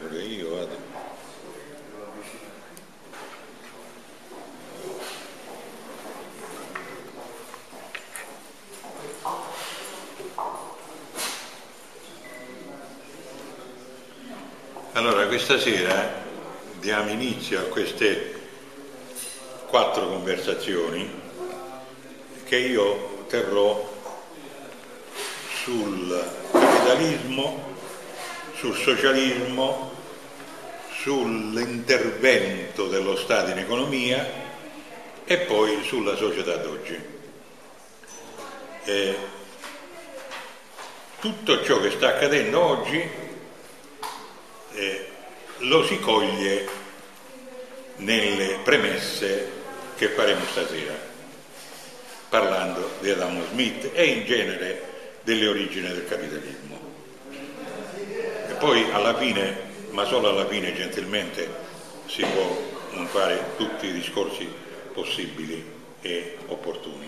pure io vado. Allora, questa sera diamo inizio a queste 4 conversazioni che io terrò sul capitalismo, sul socialismo, sull'intervento dello Stato in economia e poi sulla società d'oggi. Tutto ciò che sta accadendo oggi lo si coglie nelle premesse che faremo stasera, parlando di Adam Smith e in genere delle origini del capitalismo. E poi alla fine, ma solo alla fine gentilmente, si può fare tutti i discorsi possibili e opportuni.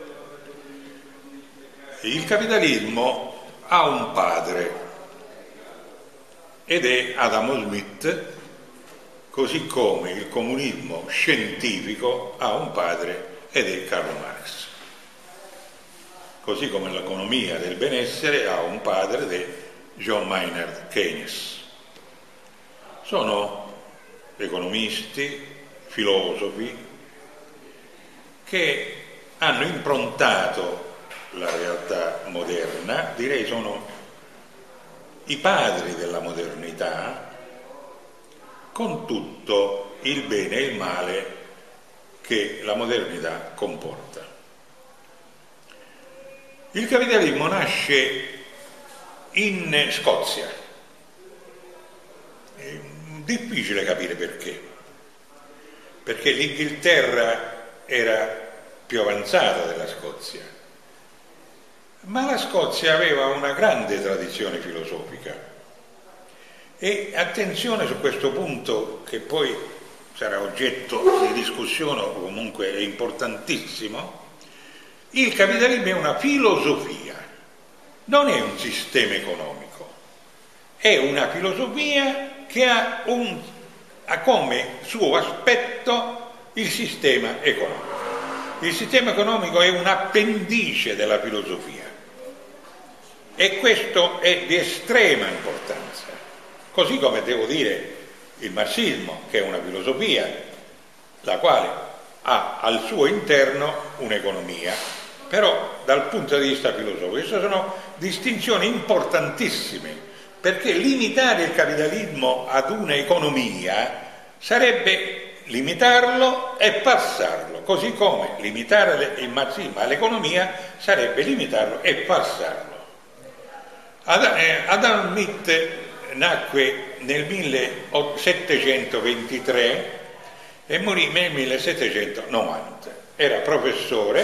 Il capitalismo ha un padre ed è Adam Smith, così come il comunismo scientifico ha un padre ed è Karl Marx, così come l'economia del benessere ha un padre ed è John Maynard Keynes. Sono economisti, filosofi che hanno improntato la realtà moderna, direi sono i padri della modernità, con tutto il bene e il male che la modernità comporta. Il capitalismo nasce in Scozia. È difficile capire perché l'Inghilterra era più avanzata della Scozia, ma la Scozia aveva una grande tradizione filosofica. E attenzione su questo punto, che poi sarà oggetto di discussione o comunque è importantissimo: il capitalismo è una filosofia, non è un sistema economico, è una filosofia che ha come suo aspetto il sistema economico. Il sistema economico è un appendice della filosofia e questo è di estrema importanza. Così come devo dire il marxismo, che è una filosofia, la quale ha al suo interno un'economia, però dal punto di vista filosofico. Queste sono distinzioni importantissime, perché limitare il capitalismo ad un'economia sarebbe limitarlo e passarlo, così come limitare il marxismo all'economia sarebbe limitarlo e passarlo. Adam Smith nacque nel 1723 e morì nel 1790. Era professore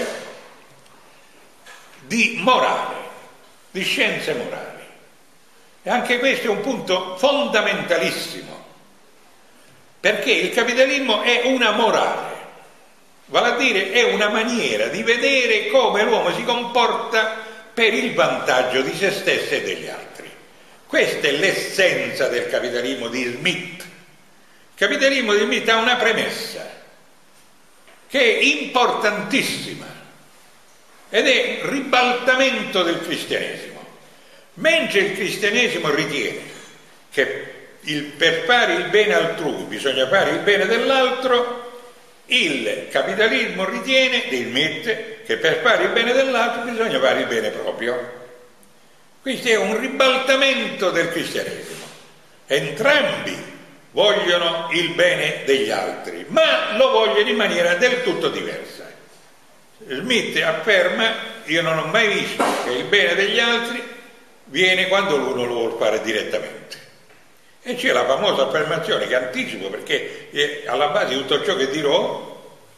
di morale, di scienze morali. E anche questo è un punto fondamentalissimo, perché il capitalismo è una morale, vale a dire è una maniera di vedere come l'uomo si comporta per il vantaggio di se stesso e degli altri. Questa è l'essenza del capitalismo di Smith. Il capitalismo di Smith ha una premessa che è importantissima ed è il ribaltamento del cristianesimo. Mentre il cristianesimo ritiene che per fare il bene altrui bisogna fare il bene dell'altro, il capitalismo ritiene, di Smith, che per fare il bene dell'altro bisogna fare il bene proprio. Questo è un ribaltamento del cristianesimo. Entrambi vogliono il bene degli altri, ma lo vogliono in maniera del tutto diversa. Smith afferma: io non ho mai visto che il bene degli altri viene quando l'uno lo vuole fare direttamente. E c'è la famosa affermazione che anticipo, perché è alla base di tutto ciò che dirò: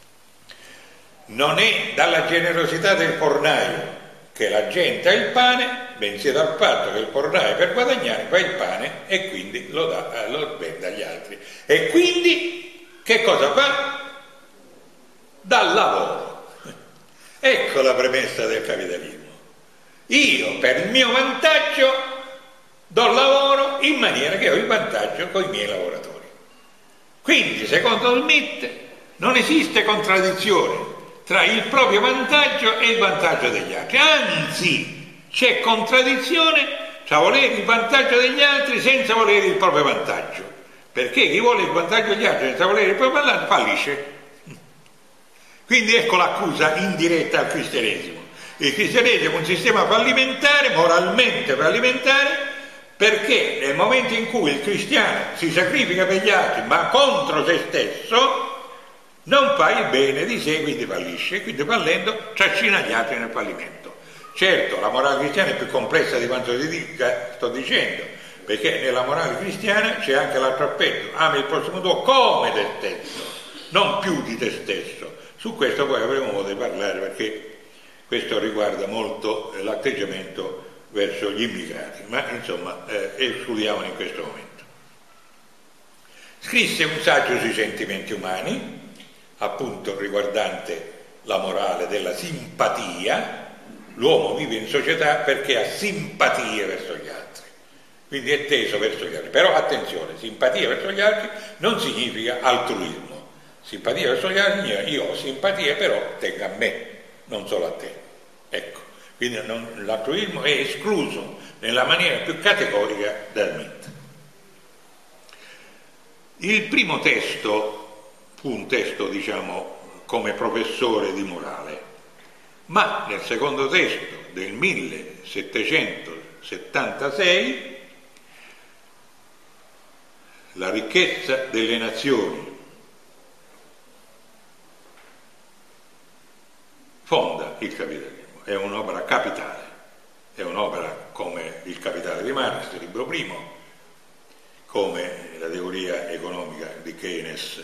non è dalla generosità del fornaio che la gente ha il pane, bensì dal fatto che il fornaio per guadagnare fa il pane e quindi lo vende agli altri. E quindi che cosa fa? Dà lavoro. Ecco la premessa del capitalismo. Io per il mio vantaggio do lavoro in maniera che ho il vantaggio con i miei lavoratori. Quindi, secondo Smith, non esiste contraddizione tra il proprio vantaggio e il vantaggio degli altri, anzi c'è contraddizione tra volere il vantaggio degli altri senza volere il proprio vantaggio, perché chi vuole il vantaggio degli altri senza volere il proprio vantaggio fallisce. Quindi ecco l'accusa indiretta al cristianesimo. Il cristianesimo è un sistema fallimentare, moralmente fallimentare, perché nel momento in cui il cristiano si sacrifica per gli altri ma contro se stesso non fa il bene di sé, quindi fallisce, quindi fallendo trascina gli altri nel fallimento. Certo, la morale cristiana è più complessa di quanto sto dicendo, perché nella morale cristiana c'è anche l'altro aspetto: ami il prossimo tuo come te stesso, non più di te stesso. Su questo poi avremo modo di parlare, perché questo riguarda molto l'atteggiamento verso gli immigrati, ma insomma escludiamolo in questo momento. Scrisse un saggio sui sentimenti umani, appunto riguardante la morale della simpatia. L'uomo vive in società perché ha simpatie verso gli altri, quindi è teso verso gli altri. Però attenzione, simpatia verso gli altri non significa altruismo. Simpatia verso gli altri, io ho simpatia, però tenga a me, non solo a te. Ecco, quindi l'altruismo è escluso nella maniera più categorica da Smith. Il primo testo fu un testo, diciamo, come professore di morale, ma nel secondo testo del 1776, La ricchezza delle nazioni, fonda il capitalismo. È un'opera capitale, è un'opera come il Capitale di Marx, libro primo, come la teoria economica di Keynes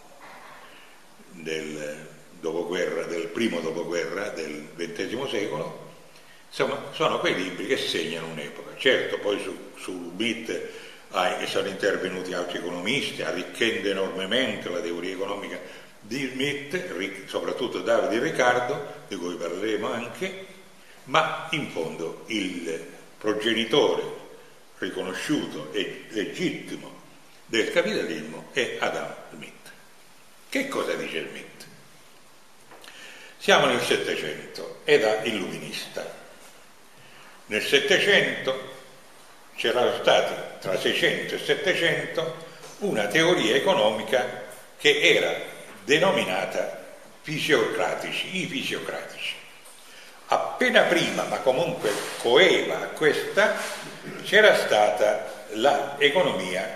del primo dopoguerra del XX secolo. Insomma, sono quei libri che segnano un'epoca. Certo, poi su Smith sono intervenuti altri economisti, arricchendo enormemente la teoria economica di Smith, soprattutto Davide Riccardo, di cui parleremo anche, ma in fondo il progenitore riconosciuto e legittimo del capitalismo è Adam Smith. Che cosa dice Smith? Siamo nel Settecento, era illuminista. Nel Settecento c'erano stati tra 600 e 700 una teoria economica che era denominata i fisiocratici. Appena prima, ma comunque coeva a questa, c'era stata l'economia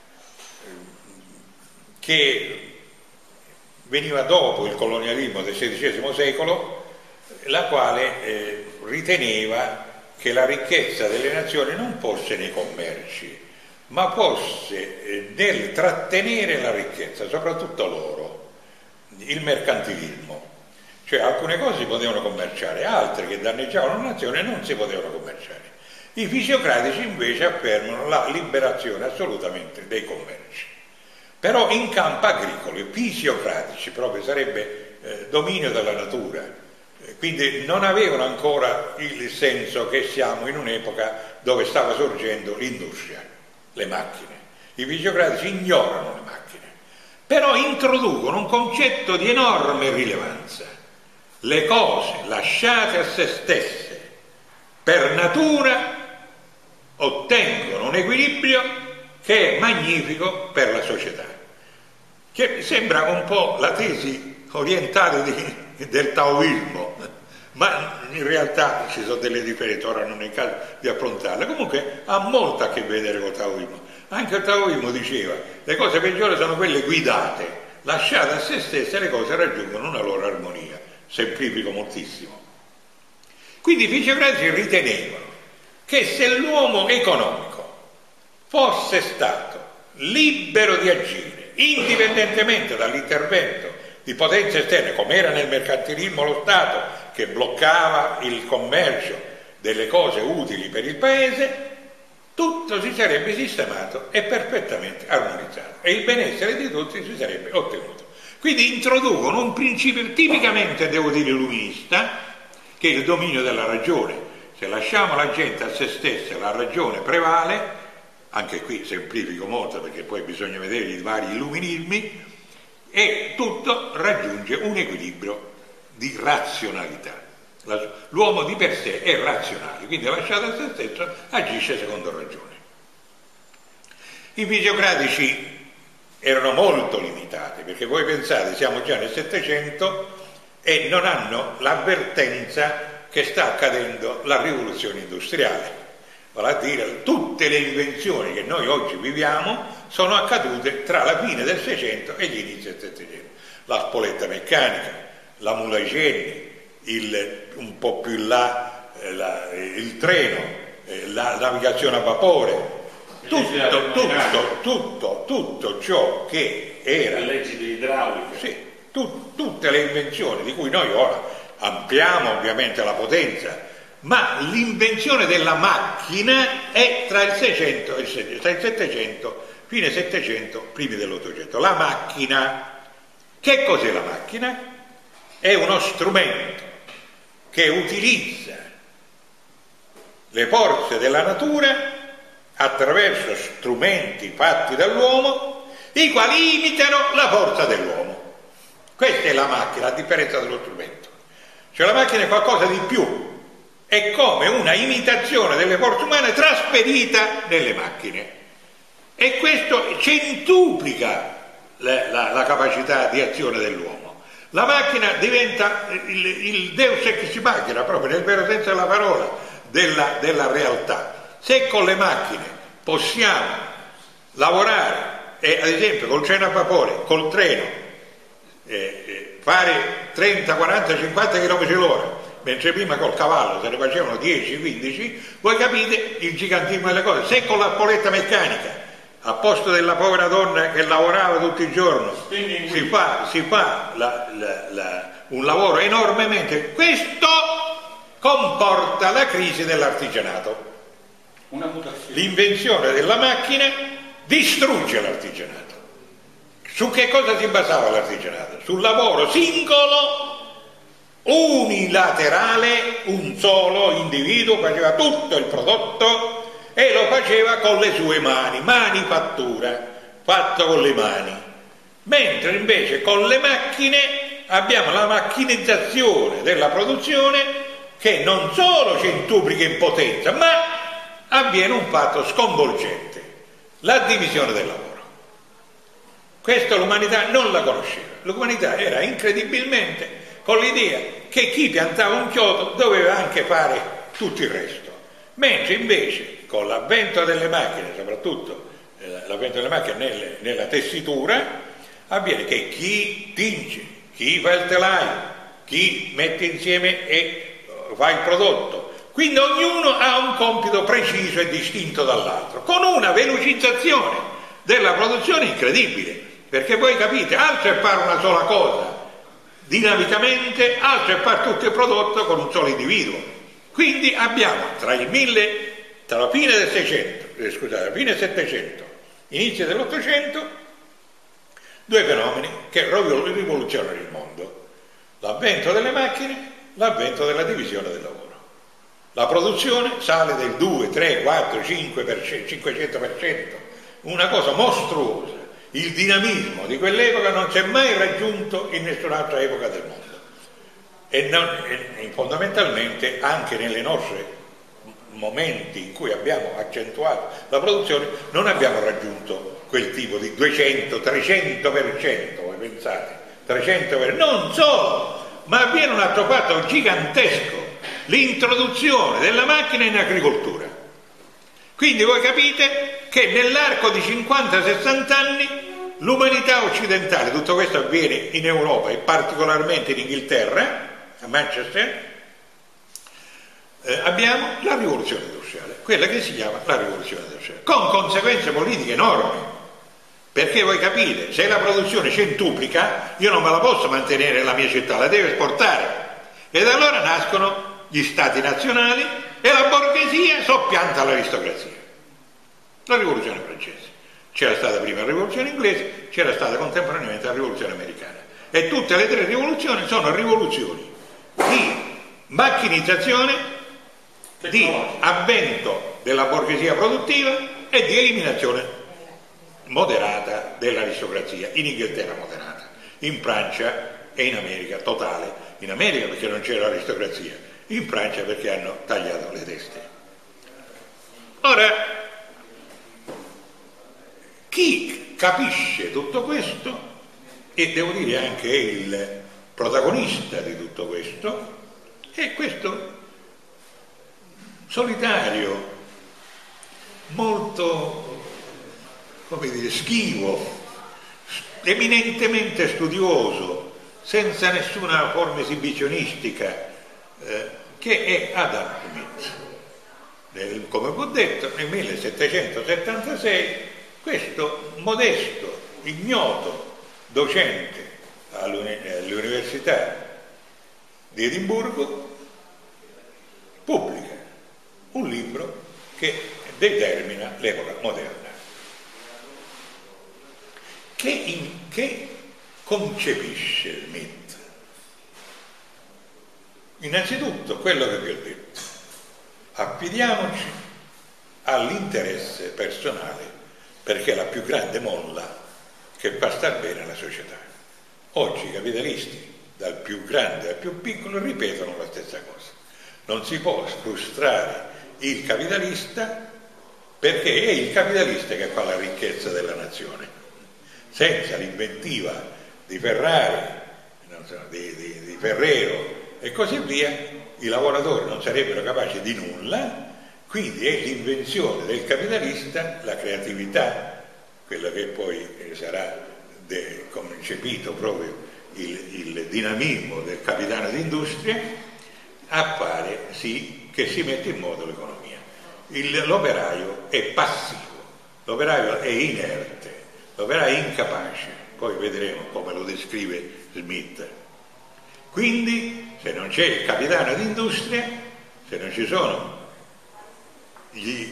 che veniva dopo il colonialismo del XVI secolo, la quale riteneva che la ricchezza delle nazioni non fosse nei commerci, ma fosse nel trattenere la ricchezza, soprattutto l'oro, il mercantilismo. Cioè alcune cose si potevano commerciare, altre che danneggiavano la nazione non si potevano commerciare. I fisiocratici invece affermano la liberazione assolutamente dei commerci. Però in campo agricolo, i fisiocratici proprio sarebbe dominio della natura, quindi non avevano ancora il senso che siamo in un'epoca dove stava sorgendo l'industria, le macchine. I fisiocratici ignorano le macchine, però introducono un concetto di enorme rilevanza. Le cose lasciate a se stesse per natura ottengono un equilibrio che è magnifico per la società, che sembra un po' la tesi orientale del taoismo, ma in realtà ci sono delle differenze, ora non è il caso di affrontarle. Comunque ha molto a che vedere con il taoismo. Anche il taoismo diceva le cose peggiori sono quelle guidate, lasciate a se stesse le cose raggiungono una loro armonia. Semplifico moltissimo. Quindi i fisiocratici ritenevano che se l'uomo economico fosse stato libero di agire indipendentemente dall'intervento di potenze esterne, come era nel mercantilismo lo Stato che bloccava il commercio delle cose utili per il paese, tutto si sarebbe sistemato e perfettamente armonizzato e il benessere di tutti si sarebbe ottenuto. Quindi introducono un principio tipicamente, devo dire, illuminista, che è il dominio della ragione, Se lasciamo la gente a se stessa, la ragione prevale, anche qui semplifico molto perché poi bisogna vedere i vari illuminismi, e tutto raggiunge un equilibrio di razionalità. L'uomo di per sé è razionale, quindi lasciato a se stesso agisce secondo ragione. I fisiocratici erano molto limitati, perché voi pensate, siamo già nel Settecento e non hanno l'avvertenza che sta accadendo la rivoluzione industriale. Vale a dire, tutte le invenzioni che noi oggi viviamo sono accadute tra la fine del Seicento e gli inizi del Settecento. La spoletta meccanica, la mula ai cenni, un po' più in là il treno, la navigazione a vapore, tutto ciò che era... Le leggi di idraulica. Sì, tutte le invenzioni di cui noi ora ampliamo ovviamente la potenza, ma l'invenzione della macchina è tra il 600 e il 700, fine 700, primi dell'800. La macchina, che cos'è la macchina? È uno strumento che utilizza le forze della natura attraverso strumenti fatti dall'uomo, i quali imitano la forza dell'uomo. Questa è la macchina, a differenza dello strumento. Cioè la macchina è qualcosa di più, è come una imitazione delle forze umane trasferita nelle macchine, e questo centuplica la capacità di azione dell'uomo. La macchina diventa il deus ex machina, proprio nel vero senso della parola, della realtà. Se con le macchine possiamo lavorare, e ad esempio col treno a vapore, col treno, fare 30, 40, 50 km all'ora, mentre prima col cavallo se ne facevano 10, 15, voi capite il gigantismo delle cose. Se con la spoletta meccanica, a posto della povera donna che lavorava tutto il giorno, si fa un lavoro enormemente, questo comporta la crisi dell'artigianato. Una mutazione. L'invenzione della macchina distrugge l'artigianato. Su che cosa si basava l'artigianato? Sul lavoro singolo, unilaterale, un solo individuo faceva tutto il prodotto e lo faceva con le sue mani, manifattura, fatto con le mani. Mentre invece con le macchine abbiamo la macchinizzazione della produzione che non solo centuplica in potenza, ma avviene un fatto sconvolgente, la divisione del lavoro. Questo l'umanità non la conosceva. L'umanità era incredibilmente con l'idea che chi piantava un chiodo doveva anche fare tutto il resto. Mentre invece con l'avvento delle macchine, soprattutto l'avvento delle macchine nella tessitura, avviene che chi tinge, chi fa il telaio, chi mette insieme e fa il prodotto, quindi ognuno ha un compito preciso e distinto dall'altro, con una velocizzazione della produzione incredibile, perché voi capite, altro è fare una sola cosa dinamicamente, altro è fare tutto il prodotto con un solo individuo. Quindi abbiamo tra la fine del 600, scusate, la fine del 700, inizio dell'800, due fenomeni che rivoluzionano il mondo: l'avvento delle macchine, l'avvento della divisione del lavoro. La produzione sale del 2, 3, 4, 500%, una cosa mostruosa. Il dinamismo di quell'epoca non si è mai raggiunto in nessun'altra epoca del mondo. E fondamentalmente anche nelle nostre momenti in cui abbiamo accentuato la produzione non abbiamo raggiunto quel tipo di 200, 300%, voi pensate, 300%, non solo, ma avviene un altro fatto gigantesco: l'introduzione della macchina in agricoltura. Quindi voi capite che nell'arco di 50-60 anni l'umanità occidentale, tutto questo avviene in Europa e particolarmente in Inghilterra, a Manchester, abbiamo la rivoluzione industriale, quella che si chiama la rivoluzione industriale, con conseguenze politiche enormi, perché voi capite, se la produzione centuplica, io non me la posso mantenere nella mia città, la devo esportare, ed allora nascono gli stati nazionali e la borghesia soppianta l'aristocrazia. La rivoluzione francese, c'era stata prima la rivoluzione inglese, c'era stata contemporaneamente la rivoluzione americana, e tutte le tre rivoluzioni sono rivoluzioni di macchinizzazione di avvento della borghesia produttiva e di eliminazione moderata dell'aristocrazia. In Inghilterra moderata, in Francia e in America totale. In America perché non c'era l'aristocrazia, in Francia perché hanno tagliato le teste. Ora, chi capisce tutto questo, e devo dire anche il protagonista di tutto questo, è questo solitario, molto, come dire, schivo, eminentemente studioso, senza nessuna forma esibizionistica, che è Adam Smith. Come ho detto, nel 1776 questo modesto, ignoto docente all'Università di Edimburgo pubblica un libro che determina l'epoca moderna, che concepisce Smith. Innanzitutto quello che vi ho detto: affidiamoci all'interesse personale, perché è la più grande molla che fa star bene alla società. Oggi i capitalisti, dal più grande al più piccolo, ripetono la stessa cosa. Non si può frustrare il capitalista, perché è il capitalista che fa la ricchezza della nazione. Senza l'inventiva di Ferrari, di Ferrero e così via, i lavoratori non sarebbero capaci di nulla. Quindi è l'invenzione del capitalista, la creatività, quello che poi sarà concepito proprio il dinamismo del capitano d'industria, a fare sì che si mette in moto l'economia. L'operaio è passivo, l'operaio è inerte, l'operaio è incapace, poi vedremo come lo descrive Smith. Quindi se non c'è il capitano d'industria, se non ci sono gli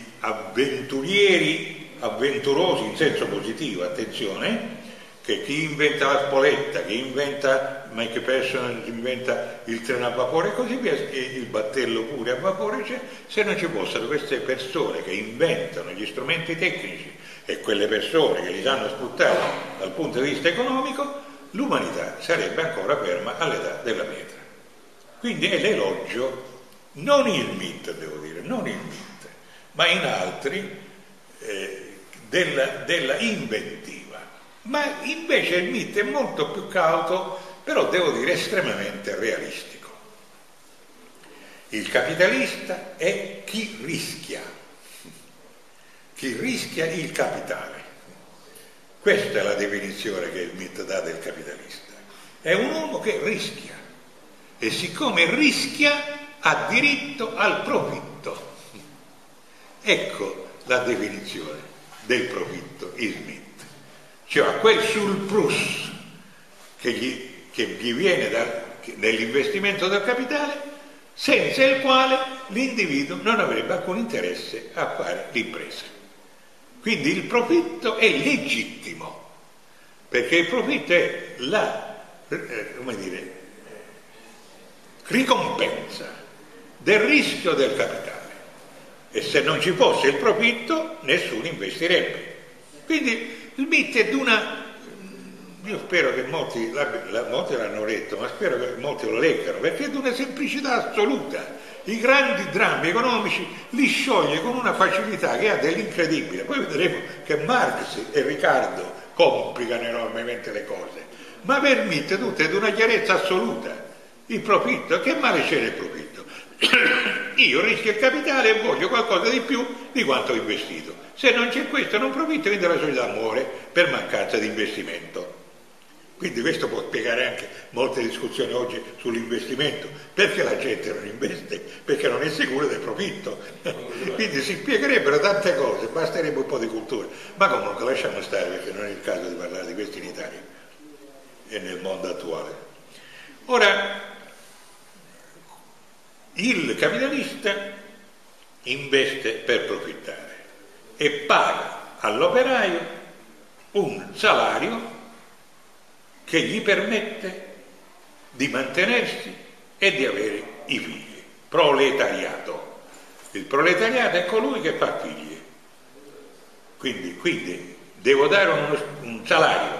avventurosi in senso positivo, attenzione, che chi inventa la spoletta, chi inventa Mike Persson, inventa il treno a vapore e così via, e il battello pure a vapore c'è. Se non ci fossero queste persone che inventano gli strumenti tecnici e quelle persone che li sanno sfruttare dal punto di vista economico, l'umanità sarebbe ancora ferma all'età della pietra. Quindi è l'elogio, non il Smith, devo dire, non il Smith, ma in altri, della inventiva. Ma invece il Smith è molto più cauto, però devo dire estremamente realistico. Il capitalista è chi rischia il capitale. Questa è la definizione che Smith dà del capitalista. È un uomo che rischia, e siccome rischia ha diritto al profitto. Ecco la definizione del profitto in Smith, cioè quel surplus che gli viene nell'investimento del capitale, senza il quale l'individuo non avrebbe alcun interesse a fare l'impresa. Quindi il profitto è legittimo, perché il profitto è la ricompensa del rischio del capitale, e se non ci fosse il profitto nessuno investirebbe. Quindi Smith è io spero che molti l'hanno letto, ma spero che molti lo leggano, perché è di una semplicità assoluta. I grandi drammi economici li scioglie con una facilità che ha dell'incredibile. Poi vedremo che Marx e Riccardo complicano enormemente le cose, ma per Smith tutto è di una chiarezza assoluta. Il profitto, che male c'è nel profitto? Io rischio il capitale e voglio qualcosa di più di quanto ho investito. Se non c'è questo non profitto, quindi la società muore per mancanza di investimento. Quindi questo può spiegare anche molte discussioni oggi sull'investimento, perché la gente non investe, perché non è sicura del profitto. Quindi si spiegherebbero tante cose, basterebbe un po' di cultura, ma comunque lasciamo stare, perché non è il caso di parlare di questo in Italia e nel mondo attuale. Ora, il capitalista investe per profittare e paga all'operaio un salario che gli permette di mantenersi e di avere i figli. Proletariato. Il proletariato è colui che fa figli, quindi devo dare un salario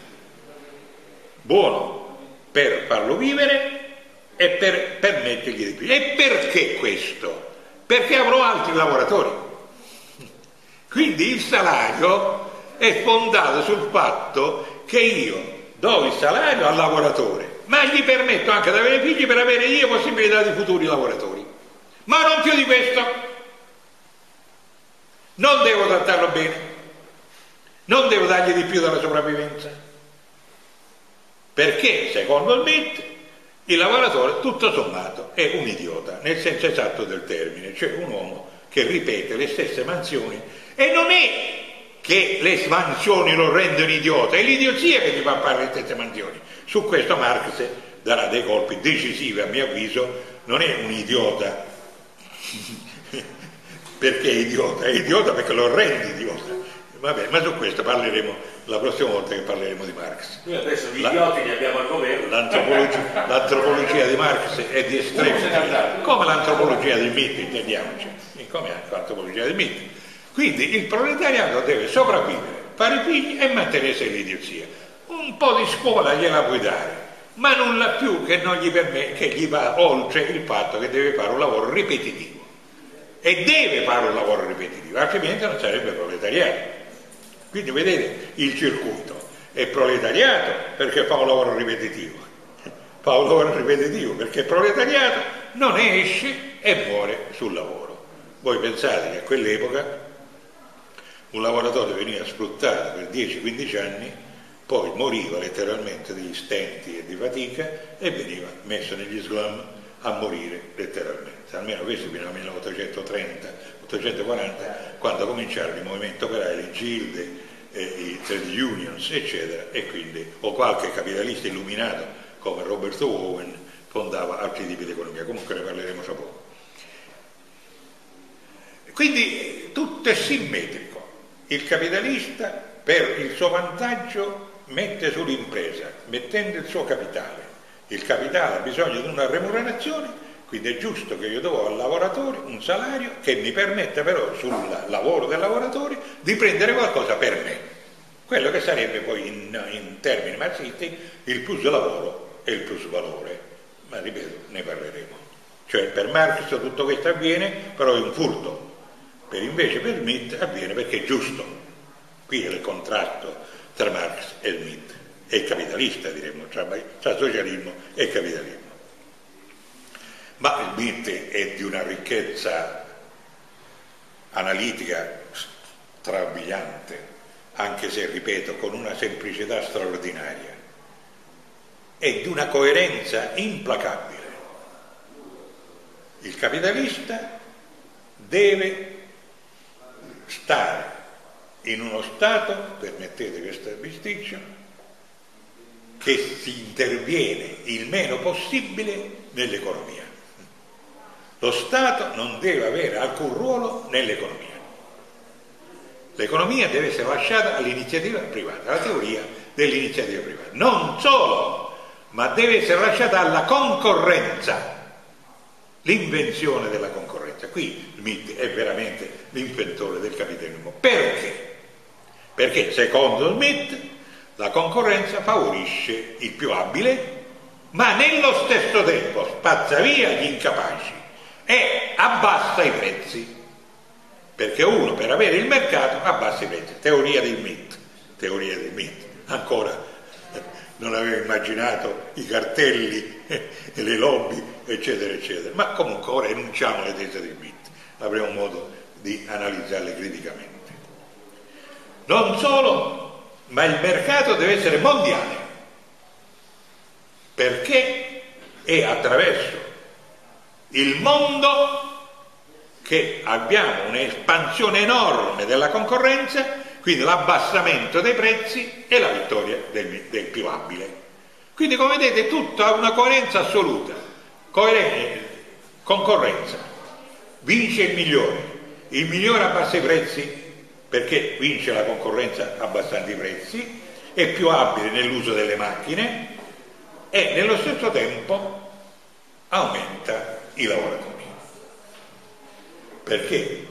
buono per farlo vivere e per permettergli di più. E perché questo? Perché avrò altri lavoratori. Quindi il salario è fondato sul fatto che io do il salario al lavoratore, ma gli permetto anche di avere figli per avere io possibilità di futuri lavoratori. Ma non più di questo. Non devo trattarlo bene, non devo dargli di più della sopravvivenza, perché secondo il MIT il lavoratore tutto sommato è un idiota nel senso esatto del termine, cioè un uomo che ripete le stesse mansioni, e non è che le mansioni lo rendono idiota, è l'idiozia che gli fa fare le stesse mansioni. Su questo Marx darà dei colpi decisivi, a mio avviso. Non è un idiota perché è idiota perché lo rende idiota. Vabbè, ma su questo parleremo la prossima volta che parleremo di Marx. Noi adesso gli idioti li abbiamo al governo. L'antropologia di Marx è di estremo, come l'antropologia del MIT, intendiamoci, come anche l'antropologia del MIT. Quindi il proletariato deve sopravvivere, fare figli e mantenersi l'idiozia. Un po' di scuola gliela puoi dare, ma nulla più che non gli permette, che gli va oltre il fatto che deve fare un lavoro ripetitivo. E deve fare un lavoro ripetitivo, altrimenti non sarebbe proletariato. Quindi vedete il circuito: è proletariato perché fa un lavoro ripetitivo, fa un lavoro ripetitivo perché è proletariato, non esce e muore sul lavoro. Voi pensate che a quell'epoca un lavoratore veniva sfruttato per 10-15 anni, poi moriva letteralmente di stenti e di fatica e veniva messo negli slum a morire letteralmente. Almeno questo fino al 1830-1840, quando cominciarono il movimento operaio, le gilde, i trade unions, eccetera, e quindi o qualche capitalista illuminato come Robert Owen fondava altri tipi di economia. Comunque ne parleremo tra poco. Quindi tutto è simmetrico. Il capitalista per il suo vantaggio mette sull'impresa, mettendo il suo capitale. Il capitale ha bisogno di una remunerazione, quindi è giusto che io do al lavoratore un salario che mi permetta però sul lavoro del lavoratore di prendere qualcosa per me, quello che sarebbe poi in termini marxisti il plus lavoro e il plus valore, ma ripeto, ne parleremo. Cioè per Marx tutto questo avviene, però è un furto, invece per Smith avviene perché è giusto. Qui è il contrasto tra Marx e Smith, è capitalista, diremmo, tra socialismo e capitalismo. Ma il Smith è di una ricchezza analitica strabiliante, anche se, ripeto, con una semplicità straordinaria, e di una coerenza implacabile. Il capitalista deve stare in uno stato, permettete questa bisticcia, che si interviene il meno possibile nell'economia. Lo Stato non deve avere alcun ruolo nell'economia. L'economia deve essere lasciata all'iniziativa privata, alla teoria dell'iniziativa privata. Non solo, ma deve essere lasciata alla concorrenza, l'invenzione della concorrenza. Qui Smith è veramente l'inventore del capitalismo. Perché? Perché secondo Smith la concorrenza favorisce il più abile, ma nello stesso tempo spazza via gli incapaci e abbassa i prezzi, perché uno per avere il mercato abbassa i prezzi. Teoria del Smith. Ancora non avevo immaginato i cartelli e le lobby, eccetera eccetera, ma comunque ora enunciamo le tesi di Smith, avremo modo di analizzarle criticamente. Non solo, ma il mercato deve essere mondiale, perché è attraverso il mondo che abbiamo un'espansione enorme della concorrenza, quindi l'abbassamento dei prezzi e la vittoria del più abile. Quindi, come vedete, tutto ha una coerenza assoluta. Concorrenza, vince il migliore abbassa i prezzi perché vince la concorrenza abbassando i prezzi, è più abile nell'uso delle macchine e nello stesso tempo aumenta i lavoratori. perché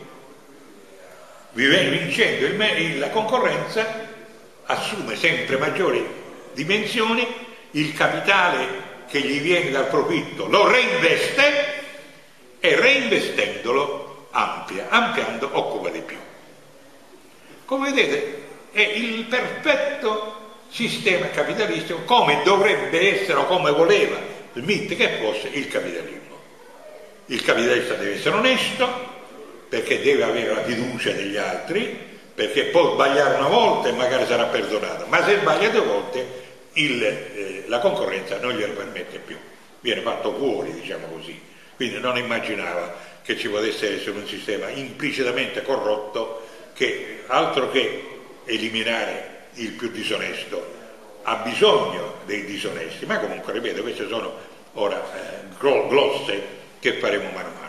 vincendo la concorrenza assume sempre maggiori dimensioni, il capitale che gli viene dal profitto lo reinveste e reinvestendolo ampliando occupa di più. Come vedete è il perfetto sistema capitalistico come dovrebbe essere o come voleva Smith che fosse il capitalismo. Il capitalista deve essere onesto perché deve avere la fiducia degli altri, perché può sbagliare una volta e magari sarà perdonato, ma se sbaglia 2 volte la concorrenza non glielo permette più, viene fatto fuori, diciamo così. Quindi non immaginava che ci potesse essere un sistema implicitamente corrotto che, altro che eliminare il più disonesto, ha bisogno dei disonesti, ma comunque ripeto, queste sono ora glosse che faremo mano a mano.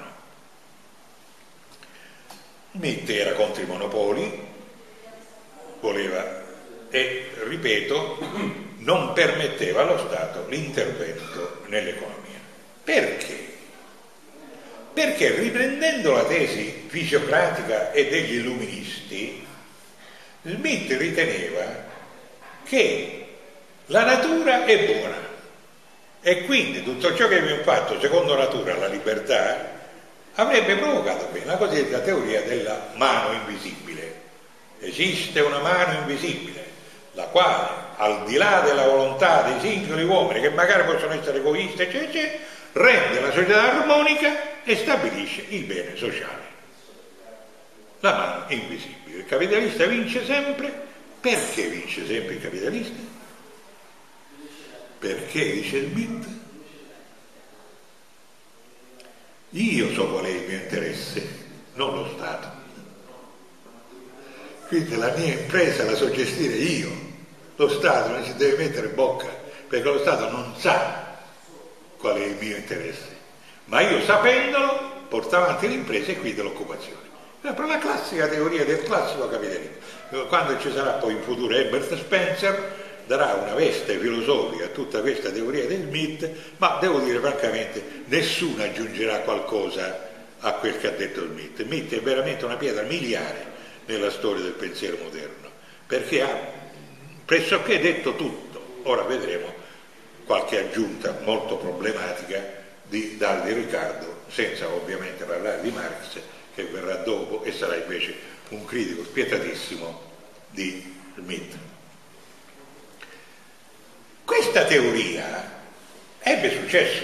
Smith era contro i monopoli, voleva e, ripeto, non permetteva allo Stato l'intervento nell'economia. Perché? Perché riprendendo la tesi fisiocratica e degli illuministi, Smith riteneva che la natura è buona e quindi tutto ciò che abbiamo fatto secondo natura, la libertà, avrebbe provocato bene la cosiddetta teoria della mano invisibile. Esiste una mano invisibile, la quale, al di là della volontà dei singoli uomini, che magari possono essere egoisti, eccetera, rende la società armonica e stabilisce il bene sociale. La mano invisibile. Il capitalista vince sempre. Perché vince sempre il capitalista? Perché, dice Smith, io so qual è il mio interesse, non lo Stato. Quindi la mia impresa la so gestire io, lo Stato non ci deve mettere bocca, perché lo Stato non sa qual è il mio interesse, ma io sapendolo porto avanti l'impresa e quindi l'occupazione. Per la classica teoria del classico capitalismo. Quando ci sarà poi in futuro Herbert Spencer darà una veste filosofica a tutta questa teoria di Smith, ma devo dire francamente nessuno aggiungerà qualcosa a quel che ha detto Smith. Smith è veramente una pietra miliare nella storia del pensiero moderno, perché ha pressoché detto tutto. Ora vedremo qualche aggiunta molto problematica di Davide Riccardo, senza ovviamente parlare di Marx, che verrà dopo e sarà invece un critico spietatissimo di Smith. Questa teoria ebbe successo,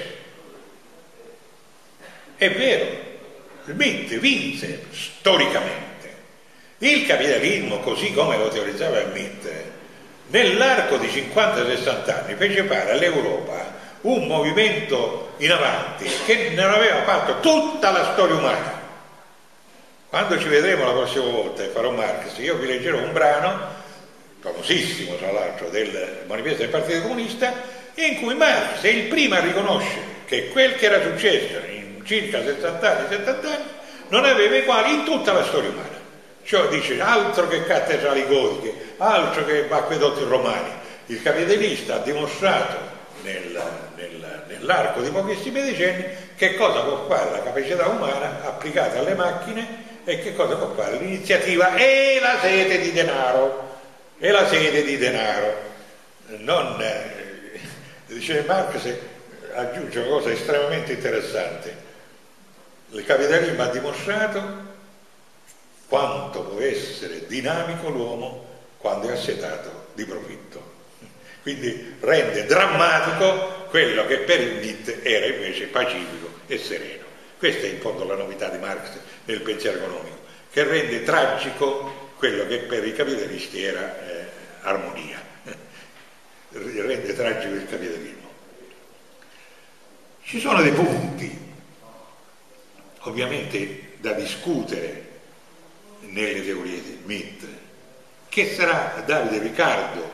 è vero, Smith vinse storicamente. Il capitalismo, così come lo teorizzava Smith, nell'arco di 50-60 anni fece fare all'Europa un movimento in avanti che non aveva fatto tutta la storia umana. Quando ci vedremo la prossima volta e farò Marx, io vi leggerò un brano famosissimo tra l'altro del manifesto del Partito Comunista, in cui Marx è il primo a riconoscere che quel che era successo in circa 60 anni, 70 anni non aveva eguali in tutta la storia umana. Cioè dice altro che cattedrali gotiche, altro che acquedotti romani. Il capitalista ha dimostrato nell'arco di pochissimi decenni che cosa può fare la capacità umana applicata alle macchine e che cosa può fare l'iniziativa e la sete di denaro. E la sede di denaro. Non, dice Marx, aggiunge una cosa estremamente interessante. Il capitalismo ha dimostrato quanto può essere dinamico l'uomo quando è assetato di profitto. Quindi rende drammatico quello che per il Smith era invece pacifico e sereno. Questa è in fondo la novità di Marx nel pensiero economico, che rende tragico quello che per i capitalisti era armonia, rende tragico il capitalismo. Ci sono dei punti ovviamente da discutere nelle teorie di Smith, che sarà Davide Riccardo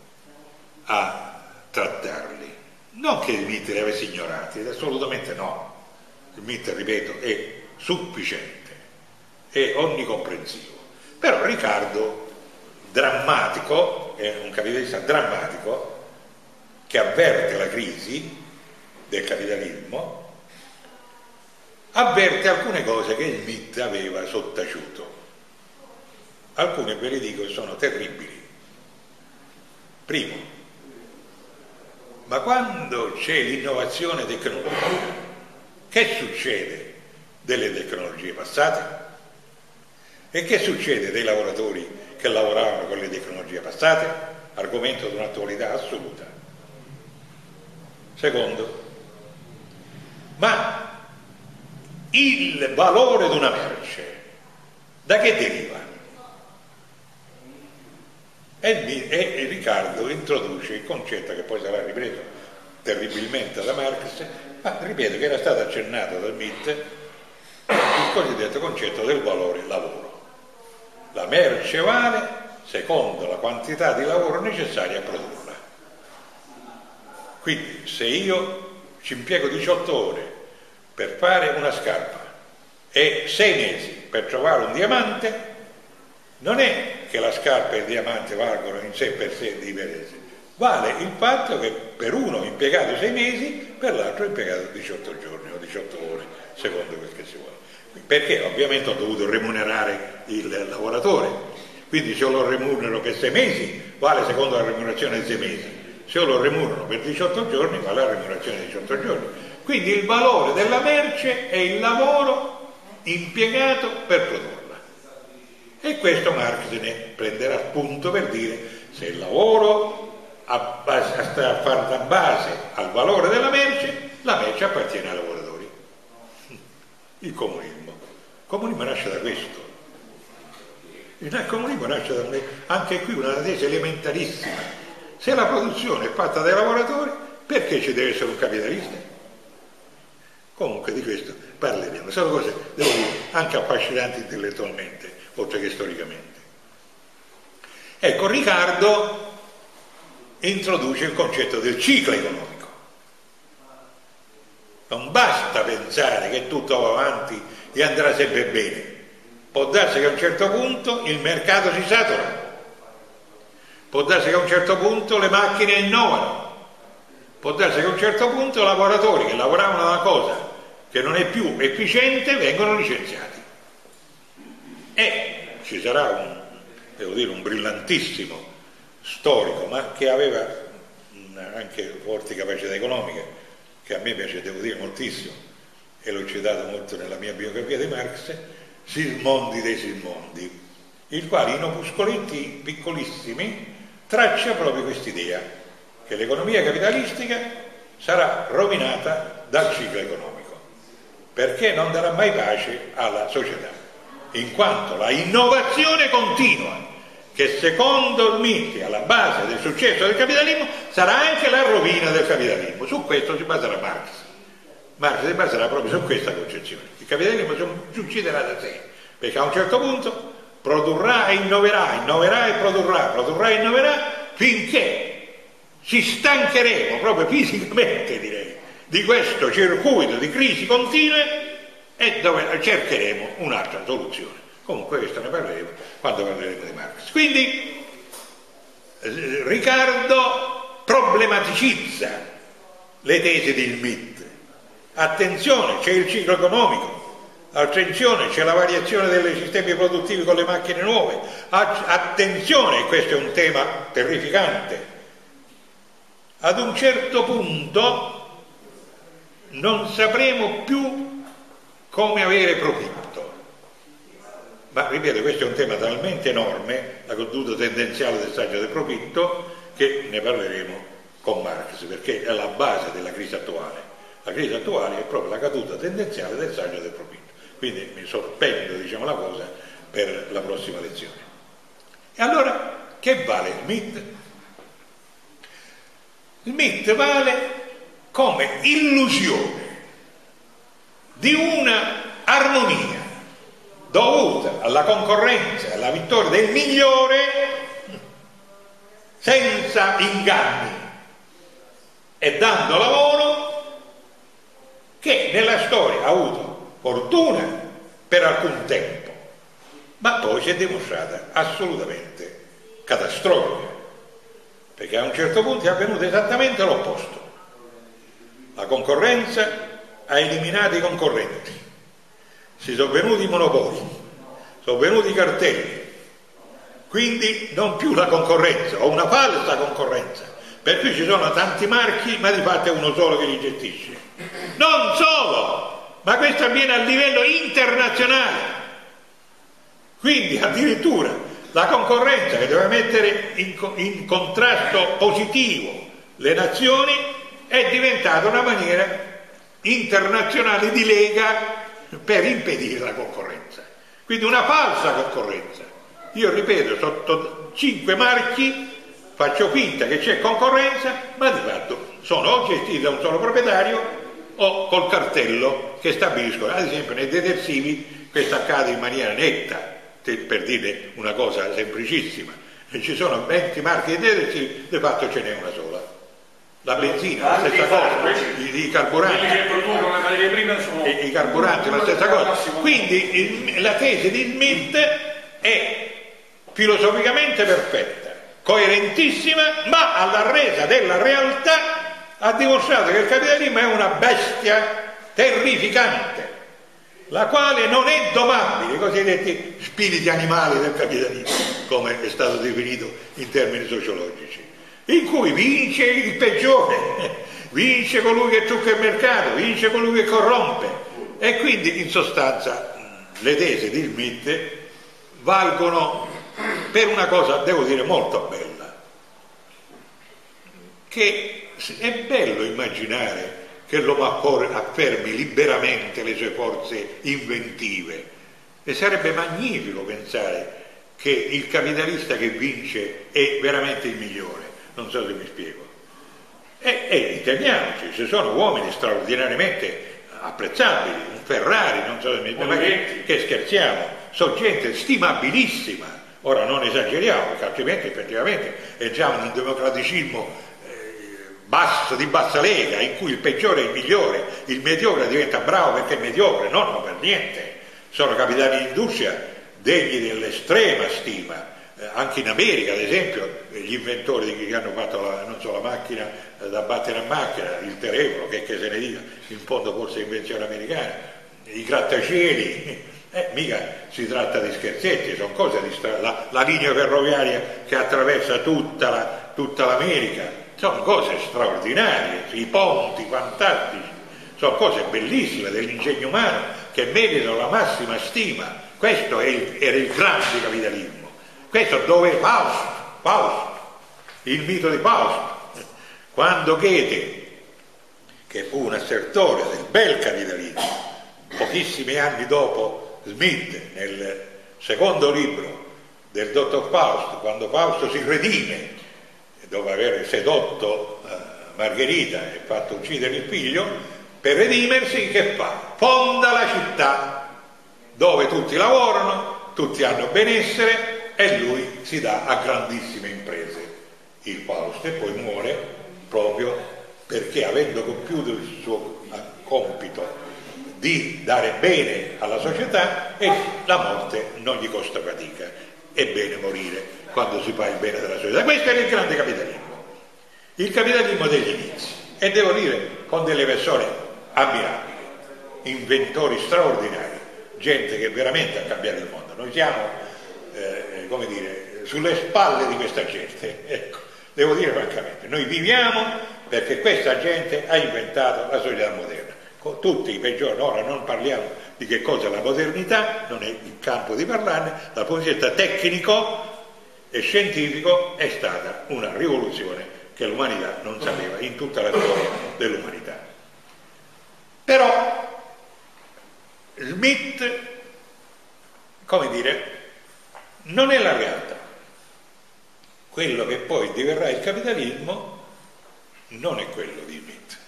a trattarli. Non che Smith li avesse ignorati, assolutamente no. Smith, ripeto, è sufficiente, è onnicomprensivo. Però Riccardo, drammatico, è un capitalista drammatico, che avverte la crisi del capitalismo, avverte alcune cose che il MIT aveva sottaciuto. Alcune ve le dico sono terribili. Primo, ma quando c'è l'innovazione tecnologica, che succede delle tecnologie passate? E che succede dei lavoratori che lavoravano con le tecnologie passate? Argomento di un'attualità assoluta. Secondo, ma il valore di una merce da che deriva? E Riccardo introduce il concetto che poi sarà ripreso terribilmente da Marx, ma ripeto che era stato accennato dal MIT, il cosiddetto concetto del valore lavoro. La merce vale secondo la quantità di lavoro necessaria a produrla. Quindi se io ci impiego 18 ore per fare una scarpa e 6 mesi per trovare un diamante, non è che la scarpa e il diamante valgono in sé per sé diversi, vale il fatto che per uno impiegato 6 mesi, per l'altro impiegato 18 giorni o 18 ore, secondo quel che si vuole. Perché ovviamente ho dovuto remunerare il lavoratore, quindi se io lo remunero per 6 mesi vale secondo la remunerazione di 6 mesi, se io lo remunero per 18 giorni vale la remunerazione di 18 giorni. Quindi il valore della merce è il lavoro impiegato per produrla. E questo Marx ne prenderà spunto per dire se il lavoro sta a far da base al valore della merce, la merce appartiene ai lavoratori. Il comunismo. Il comunismo nasce da questo. Il comunismo nasce da anche qui una tesi elementarissima. Se la produzione è fatta dai lavoratori, perché ci deve essere un capitalista? Comunque di questo parleremo. Sono cose, devo dire, anche affascinanti intellettualmente, oltre che storicamente. Ecco, Riccardo introduce il concetto del ciclo economico. Non basta pensare che tutto va avanti e andrà sempre bene. Può darsi che a un certo punto il mercato si satura, può darsi che a un certo punto le macchine innovano, può darsi che a un certo punto i lavoratori che lavoravano una cosa che non è più efficiente vengono licenziati. E ci sarà un brillantissimo storico, ma che aveva anche forti capacità economiche, che a me piace, devo dire, moltissimo, e l'ho citato molto nella mia biografia di Marx, Sismondi dei Sismondi, il quale in opuscoletti piccolissimi traccia proprio quest'idea, che l'economia capitalistica sarà rovinata dal ciclo economico, perché non darà mai pace alla società, in quanto la innovazione continua, che secondo il MIT è alla base del successo del capitalismo, sarà anche la rovina del capitalismo. Su questo si baserà Marx. Marx si baserà proprio su questa concezione. Il capitalismo si ucciderà da sé, perché a un certo punto produrrà e innoverà, innoverà e produrrà e innoverà, finché ci stancheremo proprio fisicamente, direi, di questo circuito di crisi continue e dove cercheremo un'altra soluzione. Comunque questo ne parleremo quando parleremo di Marx. Quindi Riccardo problematicizza le tesi del MIT. Attenzione, c'è il ciclo economico, attenzione, c'è la variazione dei sistemi produttivi con le macchine nuove, attenzione, questo è un tema terrificante. Ad un certo punto non sapremo più come avere profitto. Ma ripeto, questo è un tema talmente enorme, la caduta tendenziale del saggio del profitto, che ne parleremo con Marx, perché è la base della crisi attuale. La crisi attuale è proprio la caduta tendenziale del saggio del profitto. Quindi mi sospendo, diciamo, la cosa per la prossima lezione. E allora, che vale il MIT? Il MIT vale come illusione di una armonia dovuta alla concorrenza, alla vittoria del migliore, senza inganni e dando lavoro, che nella storia ha avuto fortuna per alcun tempo, ma poi si è dimostrata assolutamente catastrofica, perché a un certo punto è avvenuto esattamente l'opposto. La concorrenza ha eliminato i concorrenti si sono venuti i monopoli, sono venuti i cartelli, quindi non più la concorrenza o una falsa concorrenza, per cui ci sono tanti marchi ma di fatto è uno solo che li gestisce. Non solo, ma questo avviene a livello internazionale, quindi addirittura la concorrenza che doveva mettere in contrasto positivo le nazioni è diventata una maniera internazionale di lega per impedire la concorrenza, quindi una falsa concorrenza. Io ripeto, sotto 5 marchi faccio finta che c'è concorrenza, ma di fatto sono o gestiti da un solo proprietario o col cartello che stabiliscono. Ad esempio nei detersivi questo accade in maniera netta, per dire una cosa semplicissima, ci sono 20 marchi di detersivi, di fatto ce n'è una sola. La benzina, la stessa cosa, i carburanti, quelli che producono la materia prima sono i carburanti, la stessa cosa. Quindi la tesi di Smith è filosoficamente perfetta, coerentissima, ma alla resa della realtà ha dimostrato che il capitalismo è una bestia terrificante, la quale non è domabile, i cosiddetti spiriti animali del capitalismo, come è stato definito in termini sociologici, in cui vince il peggiore, vince colui che trucca il mercato, vince colui che corrompe. E quindi in sostanza le tesi di Smith valgono per una cosa, devo dire, molto bella, che è bello immaginare che l'uomo affermi liberamente le sue forze inventive, e sarebbe magnifico pensare che il capitalista che vince è veramente il migliore. Non so se mi spiego. E intendiamoci, ci sono uomini straordinariamente apprezzabili, un Ferrari, non so se mi spiego, che scherziamo, sono gente stimabilissima. Ora non esageriamo, perché altrimenti effettivamente entriamo in un democraticismo basso, di bassa lega, in cui il peggiore è il migliore, il mediocre diventa bravo perché è mediocre. No, no, per niente. Sono capitani di industria degni dell'estrema stima. Anche in America, ad esempio, gli inventori che hanno fatto la macchina da battere a macchina, il telefono, che se ne dica, in fondo forse è invenzione americana, i grattacieli, mica si tratta di scherzetti, sono cose di la linea ferroviaria che attraversa tutta l'America, sono cose straordinarie, i ponti fantastici, sono cose bellissime dell'ingegno umano che meritano la massima stima. Questo era il grande capitalismo. Questo dove Faust, il mito di Faust, quando Goethe, che fu un assertore del bel capitalismo, pochissimi anni dopo Smith, nel secondo libro del dottor Faust, quando Faust si redime dopo aver sedotto Margherita e fatto uccidere il figlio, per redimersi che fa? Fonda la città dove tutti lavorano, tutti hanno benessere, e lui si dà a grandissime imprese, il Faust, e poi muore proprio perché, avendo compiuto il suo compito di dare bene alla società, e la morte non gli costa fatica. È bene morire quando si fa il bene della società. Questo era il grande capitalismo, il capitalismo degli inizi, e devo dire con delle persone ammirabili, inventori straordinari, gente che veramente ha cambiato il mondo. Noi siamo come dire, sulle spalle di questa gente, ecco, devo dire francamente, noi viviamo perché questa gente ha inventato la società moderna, con tutti i peggiori. Ora non parliamo di che cosa è la modernità, non è il campo di parlarne, dal punto di vista tecnico e scientifico è stata una rivoluzione che l'umanità non sapeva in tutta la storia dell'umanità. Però Smith, come dire, non è la realtà. Quello che poi diverrà il capitalismo non è quello di Smith.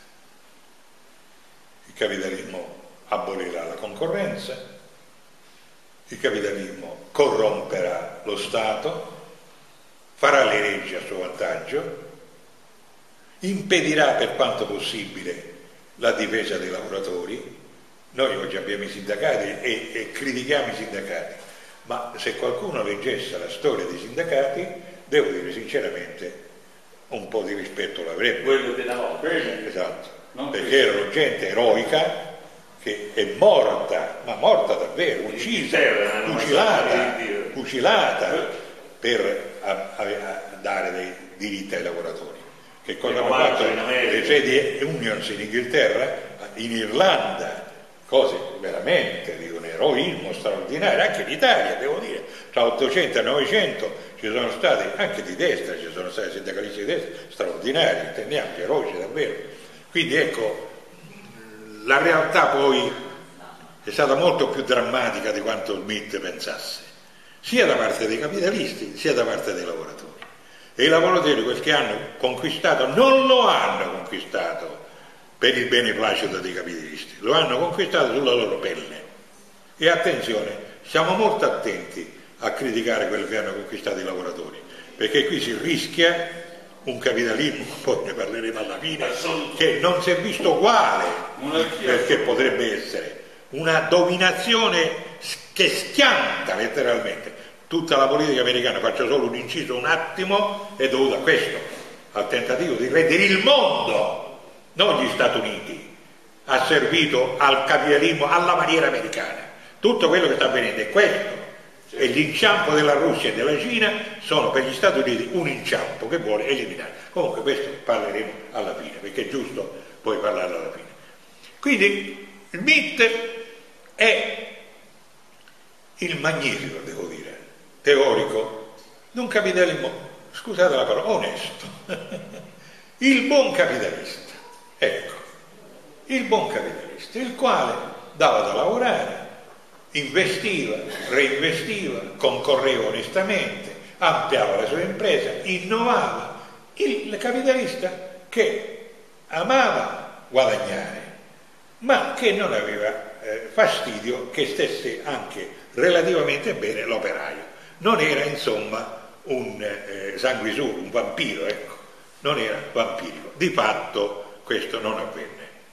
Il capitalismo abolirà la concorrenza, il capitalismo corromperà lo Stato, farà le leggi a suo vantaggio, impedirà per quanto possibile la difesa dei lavoratori. Noi oggi abbiamo i sindacati e critichiamo i sindacati, ma se qualcuno leggesse la storia dei sindacati, devo dire sinceramente, un po' di rispetto l'avrebbe. Quello della volta. Esatto, perché erano gente eroica, che è morta, ma morta davvero, uccisa, fucilata per dare dei diritti ai lavoratori. Che cosa hanno fatto le trade unions in Inghilterra, in Irlanda? Cose veramente di un eroismo straordinario, anche in Italia, devo dire, tra 800 e 900 ci sono stati, anche di destra, ci sono stati sindacalisti di destra straordinari, intendiamo, eroici davvero. Quindi ecco, la realtà poi è stata molto più drammatica di quanto Smith pensasse, sia da parte dei capitalisti, sia da parte dei lavoratori. E i lavoratori quel che hanno conquistato non lo hanno conquistato per il beneplacito dei capitalisti, lo hanno conquistato sulla loro pelle. E attenzione, siamo molto attenti a criticare quello che hanno conquistato i lavoratori, perché qui si rischia un capitalismo, poi ne parleremo alla fine, che non si è visto uguale, perché potrebbe essere una dominazione che schianta letteralmente. Tutta la politica americana, faccio solo un inciso un attimo, è dovuta a questo, al tentativo di rendere il mondo, non gli Stati Uniti, ha servito al capitalismo alla maniera americana. Tutto quello che sta avvenendo è questo, e l'inciampo della Russia e della Cina sono per gli Stati Uniti un inciampo che vuole eliminare. Comunque questo parleremo alla fine, perché è giusto poi parlarlo alla fine. Quindi Smith è il magnifico, devo dire, teorico di un capitalismo, scusate la parola, onesto. Il buon capitalista. Ecco, il buon capitalista, il quale dava da lavorare, investiva, reinvestiva, concorreva onestamente, ampliava la sua impresa, innovava. Il capitalista che amava guadagnare, ma che non aveva fastidio che stesse anche relativamente bene l'operaio. Non era insomma un sanguisugo, un vampiro, ecco, non era vampirico. Di fatto questo non avvenne.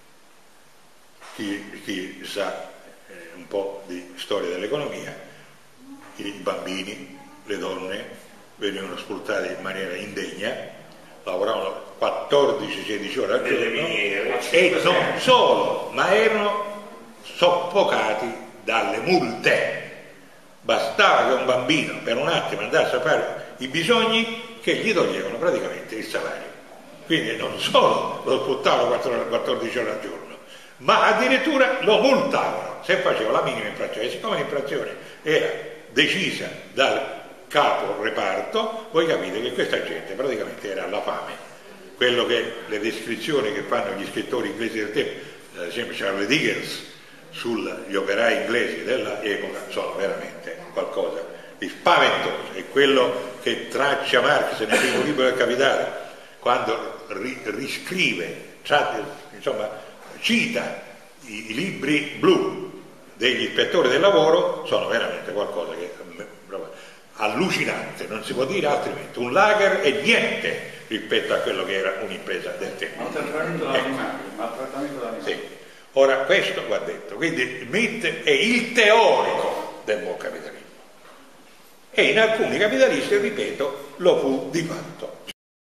Chi sa un po' di storia dell'economia, i bambini, le donne venivano sfruttati in maniera indegna, lavoravano 14-16 ore al giorno e non solo, ma erano soffocati dalle multe. Bastava che un bambino per un attimo andasse a fare i bisogni che gli toglievano praticamente il salario. Quindi non solo lo sfruttavano 14 ore al giorno, ma addirittura lo multavano se faceva la minima infrazione. E siccome l'infrazione era decisa dal capo reparto, voi capite che questa gente praticamente era alla fame. Quello che le descrizioni che fanno gli scrittori inglesi del tempo, ad esempio Charles Dickens, sugli operai inglesi dell'epoca, sono veramente qualcosa di spaventoso. È quello che traccia Marx nel primo libro del Capitale, quando riscrive, insomma, cita i libri blu degli ispettori del lavoro, sono veramente qualcosa che allucinante, non si può dire altrimenti. Un lager è niente rispetto a quello che era un'impresa del tempo. Maltrattamento dell'animale. Sì. Ora questo va detto, quindi Smith è il teorico del buon capitalismo e in alcuni capitalisti, ripeto, lo fu di fatto.